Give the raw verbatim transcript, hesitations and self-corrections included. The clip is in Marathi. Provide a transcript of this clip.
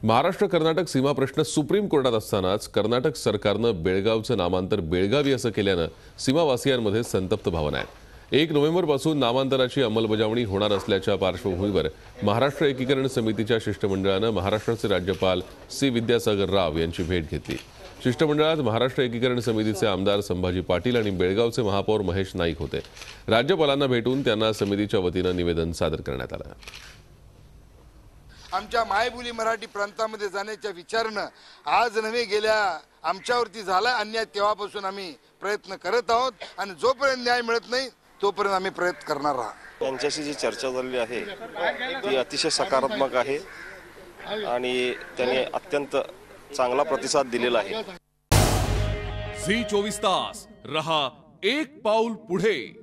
महाराष्ट्र कर्नाटक सीमा प्रश्न सुप्रीम कोर्टात असतानाच कर्नाटक सरकारनं बेळगावचं नामांतर बेळगावी असं केल्यानं सीमावासियांमध्ये संतप्त भावना आहेत। एक नोव्हेंबरपासून नामांतराची अंमलबजावणी होणार असल्याच्या पार्श्वभूमीवर महाराष्ट्र एकीकरण समितीच्या शिष्टमंडळानं महाराष्ट्राचे राज्यपाल सी विद्यासागर राव यांची भेट घेतली। शिष्टमंडळात महाराष्ट्र एकीकरण समितीचे आमदार संभाजी पाटील आणि बेळगावचे महापौर महेश नाईक होते। राज्यपालांना भेटून त्यांना समितीच्या वतीनं निवेदन सादर करण्यात आलं। आमच्या मायबोली मराठी प्रांतामध्ये जाण्याच्या विचारानं आज नव्हे गेल्या आमच्यावरती झाला अन्याय तेव्हापासून आम्ही प्रयत्न करत आहोत आणि जोपर्यंत न्याय मिळत नाही तोपर्यंत आम्ही प्रयत्न करणार आहोत। त्यांच्याशी जी चर्चा झाली आहे ती अतिशय सकारात्मक आहे आणि त्यांनी अत्यंत चांगला प्रतिसाद दिलेला आहे। झी चोवीस तास रहा एक पाऊल पुढे।